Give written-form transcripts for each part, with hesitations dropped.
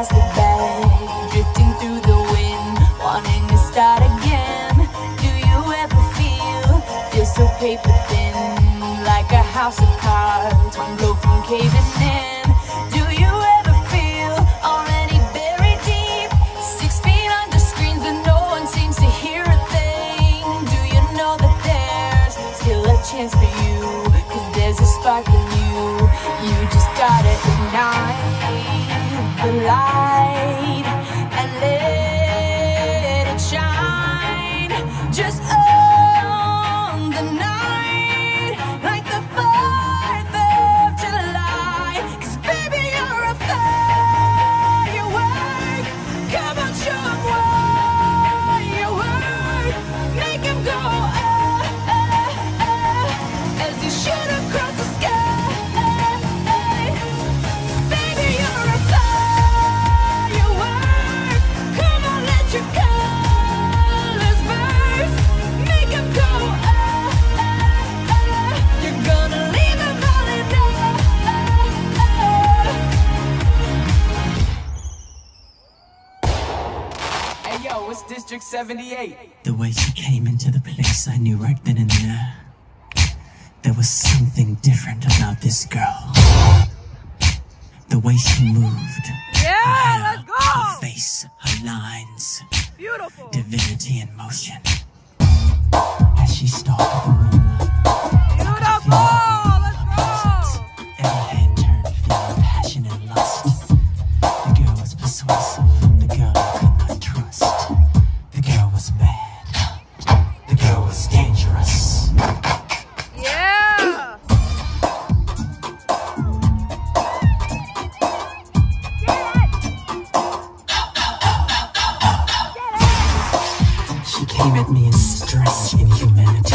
plastic bag, drifting through the wind, wanting to start again. Do you ever feel so paper thin, like a house of cards, one blow from caving in? Do you ever feel already buried deep, 6 feet under screens and no one seems to hear a thing? Do you know that there's still a chance for you, 'cause there's a spark in you. You just gotta ignite the light and let it shine. Just own the night like the 4th of July. 'Cause baby, you're a firework. Come on, show 'em what you work. Make 'em go as you shoot across the sky. It's District 78. The way she came into the place, I knew right then and there. There was something different about this girl. The way she moved. Yeah, her hair, let's go! Her face, her lines. Beautiful. Divinity in motion. As she stalked the room. Beautiful! Let's go! Every head turned, feeling passion and lust. The girl was persuasive. The girl I could not trust. The girl was bad. The girl was dangerous. Yeah! She came at me in strange inhumanity.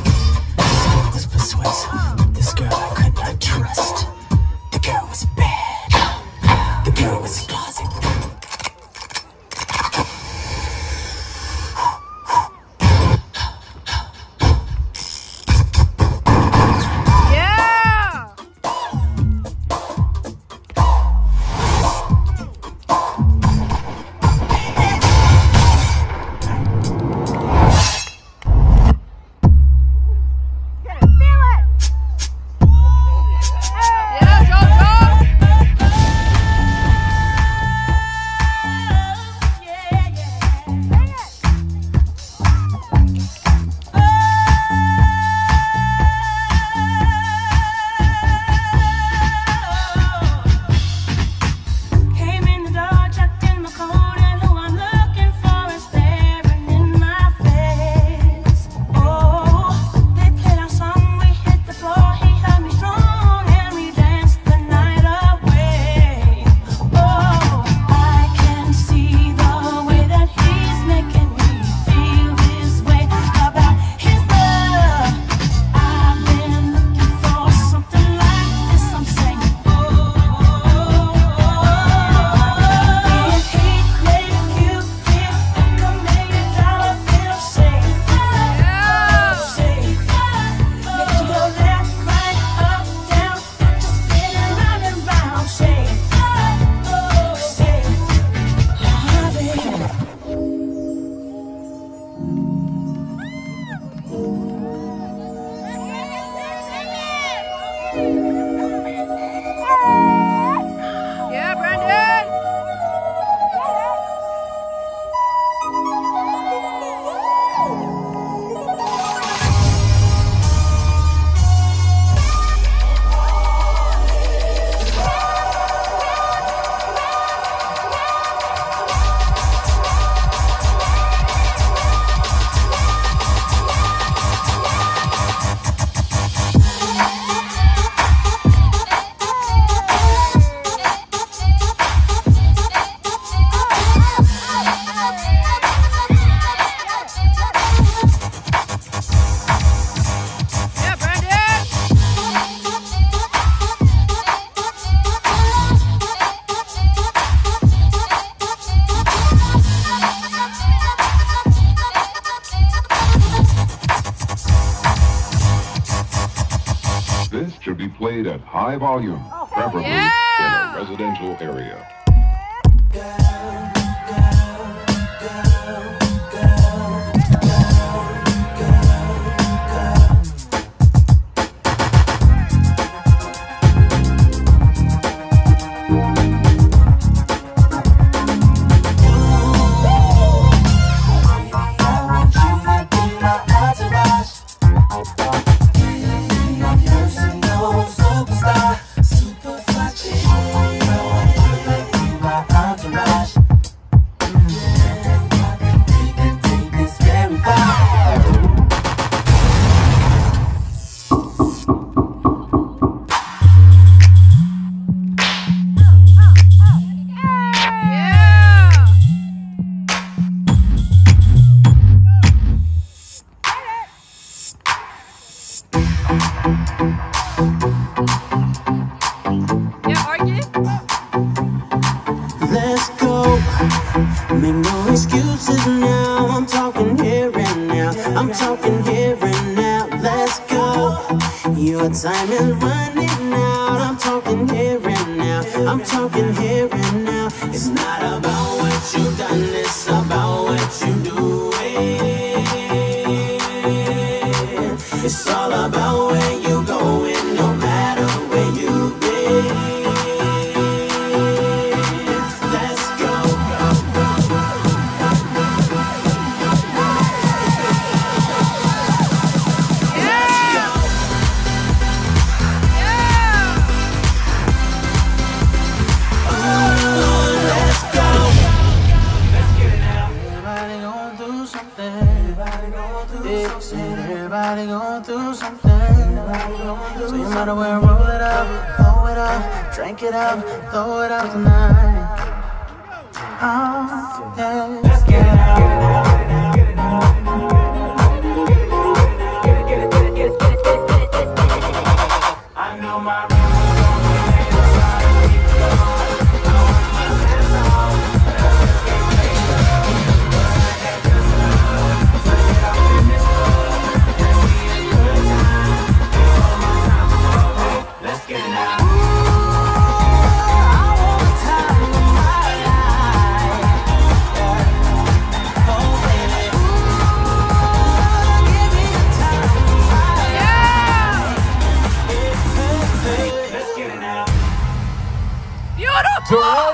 This girl was persuasive. This girl I could not trust. The girl was bad. The girl was closet. Played at high volume, preferably in a residential area. Yeah, Arkin? Let's go. Make no excuses now. I'm talking here and now. I'm talking here and now. Let's go. Your time is running out. I'm talking here and now. I'm talking here and now. It's not about what you've done. It's about what you do. It's all about where you going, no matter where you've been. Let's go. Everybody going through something. So you might as well roll it up, blow it up, drink it up, throw it up tonight. Oh, yeah. Let's get it out. I know my Beautiful!